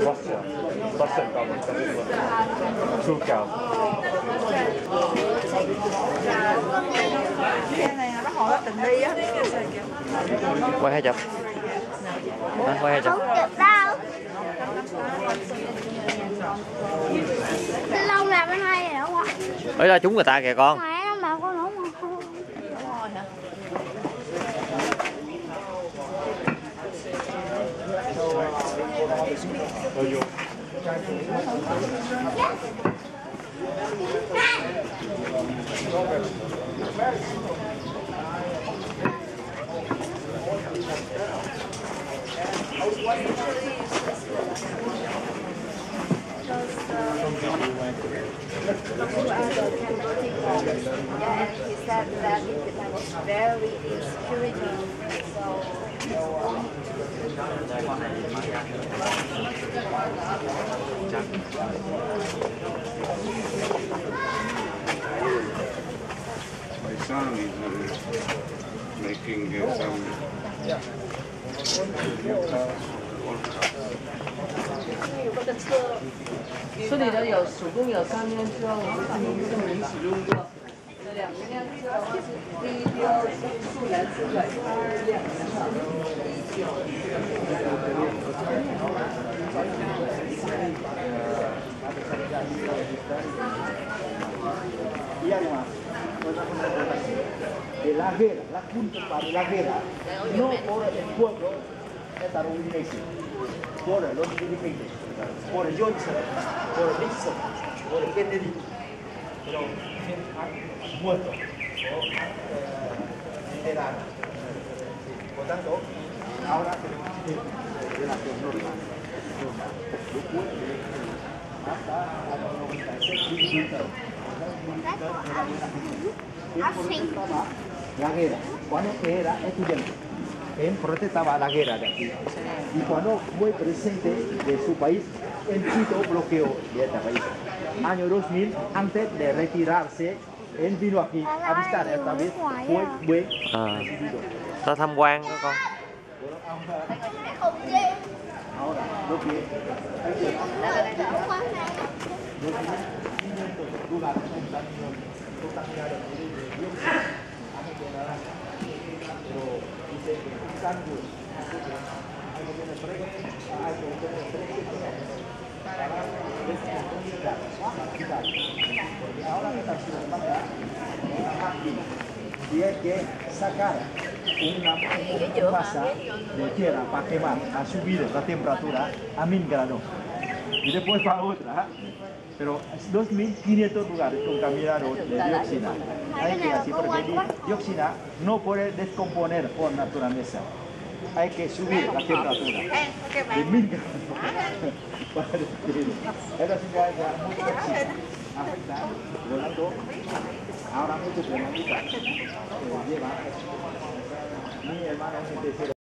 Russia. Russian government true cao. Xe này nó hỏi là tình đi á. Quay hai chục. Quay hai chục. Không kịp đâu. Lâu làm anh hai rồi không ạ? Ấy là chúng người ta kìa con. Mẹ nó mà con ngủ mà không. And he said that it was very insecurity. My son is making some 村里的有总共有3面车，我们这么一起路过。这2面车的话是第一条素颜色的2 de la guerra, la punta para la guerra, no por el pueblo estadounidense, por los dirigentes, por Johnson, por Nixon, por Kennedy, pero han muerto veteranos. Por tanto, ahora tenemos de la normal, después hasta el 96 la guerra, cuando era estudiante, él protestaba la guerra de aquí. Y cuando fue presidente de su país, él quitó bloqueo de este país. Año 2000, antes de retirarse, él vino aquí a visitar esta vez, fue buen recibido. Ta tham quan đó con. Ahora, lo que hay que lugares contaminados de dióxido, pero dice que el cambio hay que tener porque ahora que está haciendo aquí y hay que sacar una masa de tierra para quemar, ha subido la temperatura a 1000 grados y después va otra. Pero 2.500 lugares contaminados de dioxina. Hay que así porque dioxina no puede descomponer por naturaleza. Hay que subir la temperatura de 1000 grados. Eso significa muy tóxico. Afecta, por lo tanto, ahora muchos de la vida llevan mi hermano